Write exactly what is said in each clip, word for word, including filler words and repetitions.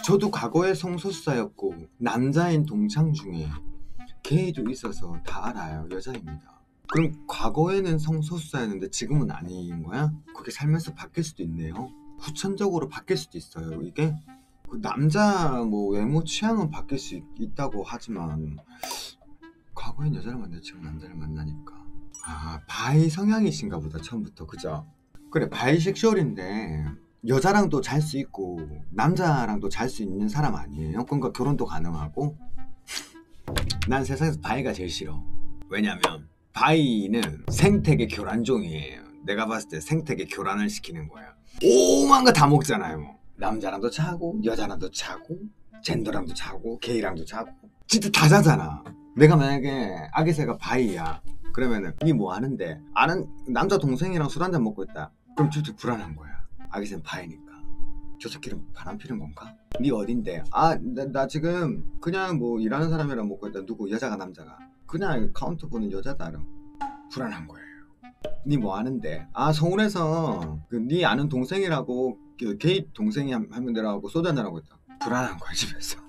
저도 과거에 성소수자였고 남자인 동창 중에 게이도 있어서 다 알아요. 여자입니다. 그럼 과거에는 성소수자였는데 지금은 아닌 거야? 그게 살면서 바뀔 수도 있네요. 후천적으로 바뀔 수도 있어요. 이게 그 남자 뭐 외모 취향은 바뀔 수 있, 있다고 하지만 과거엔 여자를 만나 지금 남자를 만나니까 아 바이 성향이신가 보다 처음부터. 그죠? 그래 바이섹슈얼인데 여자랑도 잘 수 있고 남자랑도 잘 수 있는 사람 아니에요? 그러니까 결혼도 가능하고. 난 세상에서 바이가 제일 싫어. 왜냐면 바이는 생태계 교란종이에요. 내가 봤을 때 생태계 교란을 시키는 거야. 오만 거 다 먹잖아요. 뭐. 남자랑도 자고 여자랑도 자고 젠더랑도 자고 게이랑도 자고 진짜 다 자잖아. 내가 만약에 아기새가 바이야 그러면은 니 뭐 하는데 아는 남자 동생이랑 술 한잔 먹고 있다 그럼 진짜 불안한 거야. 아기새는 바이니까 저 새끼는 바람 피는 건가? 니 어딘데? 아 나 나 지금 그냥 뭐 일하는 사람이랑 먹고 있다. 누구? 여자가 남자가? 그냥 카운트 보는 여자다. 불안한 거예요. 니 뭐 하는데? 아 서울에서 그 니 아는 동생이라고 그 게이 동생이 한 명 내려가고 소주 한잔하고 있다. 불안한 거야 집에서.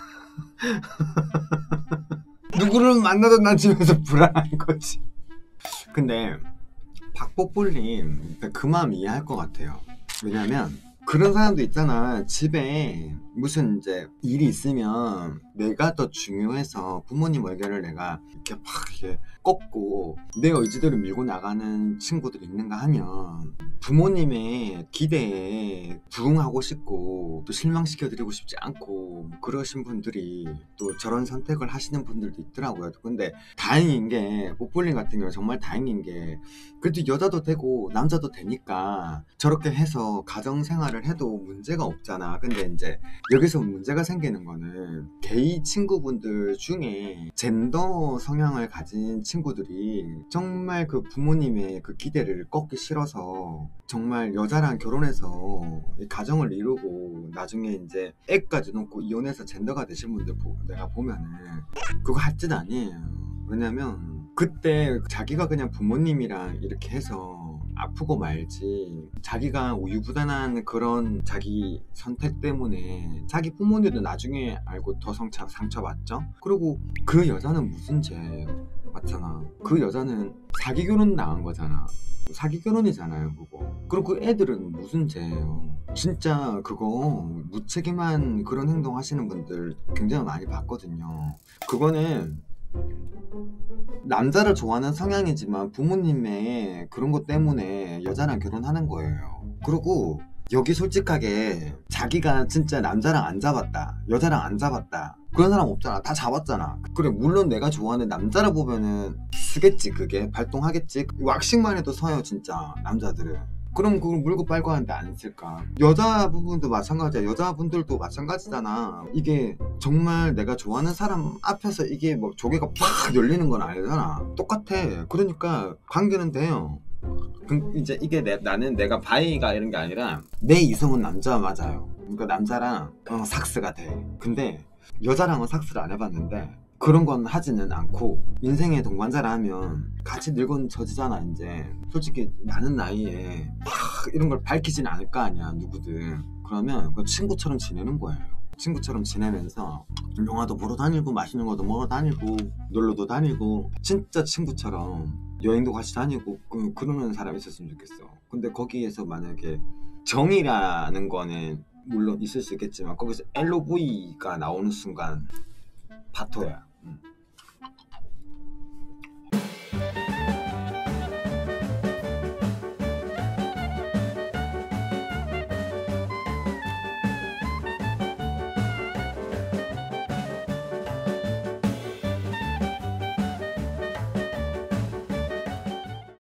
누구를 만나도 난 집에서 불안한 거지. 근데 박뽀뽀님 그 마음 이해할 것 같아요. 왜냐면 그런 사람도 있잖아. 집에 무슨 이제 일이 있으면 내가 더 중요해서 부모님 의견을 내가 이렇게 막 이렇게 꺾고 내 의지대로 밀고 나가는 친구들이 있는가 하면 부모님의 기대에 부응하고 싶고 또 실망시켜드리고 싶지 않고 그러신 분들이 또 저런 선택을 하시는 분들도 있더라고요. 근데 다행인 게 뽀뽀님 같은 경우는 정말 다행인 게 그래도 여자도 되고 남자도 되니까 저렇게 해서 가정생활을 해도 문제가 없잖아. 근데 이제 여기서 문제가 생기는 거는 게이 친구분들 중에 젠더 성향을 가진 친구들이 정말 그 부모님의 그 기대를 꺾기 싫어서 정말 여자랑 결혼해서 가정을 이루고 나중에 이제 애까지 놓고 이혼해서 젠더가 되신 분들 보, 내가 보면은 그거 할 짓 아니에요. 왜냐면 그때 자기가 그냥 부모님이랑 이렇게 해서 아프고 말지 자기가 우유부단한 그런 자기 선택 때문에 자기 부모님도 나중에 알고 더 상처, 상처받죠? 그리고 그 여자는 무슨 죄예요? 맞잖아. 그 여자는 사기 결혼 나간 거잖아. 사기 결혼이잖아요 그거. 그리고 그 애들은 무슨 죄예요? 진짜 그거 무책임한 그런 행동 하시는 분들 굉장히 많이 봤거든요. 그거는 남자를 좋아하는 성향이지만 부모님의 그런 것 때문에 여자랑 결혼하는 거예요. 그리고 여기 솔직하게 자기가 진짜 남자랑 안 잡았다 여자랑 안 잡았다 그런 사람 없잖아. 다 잡았잖아. 그래 물론 내가 좋아하는 남자를 보면은 쓰겠지. 그게 발동하겠지. 왁싱만 해도 서요 진짜 남자들은. 그럼 그걸 물고 빨고 하는데 안 쓸까? 여자 부분도 마찬가지야. 여자분들도 마찬가지잖아. 이게 정말 내가 좋아하는 사람 앞에서 이게 뭐 조개가 팍 열리는 건 아니잖아. 똑같아. 그러니까 관계는 돼요. 그 이제 이게 내, 나는 내가 바이가 이런 게 아니라 내 이성은 남자 맞아요. 그러니까 남자랑 어, 삭스가 돼. 근데 여자랑은 삭스를 안 해봤는데 그런 건 하지는 않고 인생의 동반자라 하면 같이 늙은 처지잖아. 이제 솔직히 많은 나이에 막 이런 걸 밝히진 않을 거 아니야 누구든. 그러면 그 친구처럼 지내는 거예요. 친구처럼 지내면서 영화도 보러 다니고 맛있는 것도 먹으러 다니고 놀러도 다니고 진짜 친구처럼 여행도 같이 다니고 그, 그러는 사람이 있었으면 좋겠어. 근데 거기에서 만약에 정이라는 거는 물론 있을 수 있겠지만 거기서 엘오브이가 나오는 순간 파토야. 음.